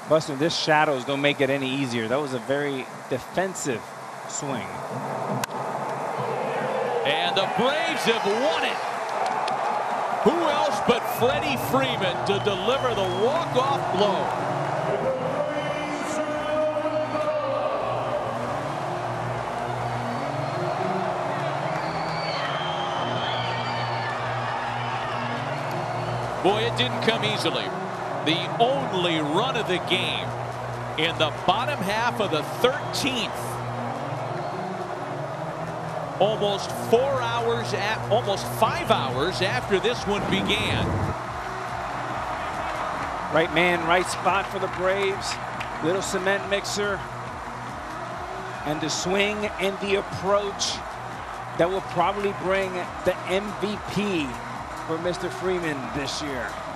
Buster, this shadows don't make it any easier. That was a very defensive swing. And the Braves have won it. Who else but Freddie Freeman to deliver the walk-off blow? Boy, it didn't come easily. The only run of the game in the bottom half of the 13th. Almost 5 hours after this one began. Right man, right spot for the Braves. Little cement mixer. And the swing and the approach that will probably bring the MVP for Mr. Freeman this year.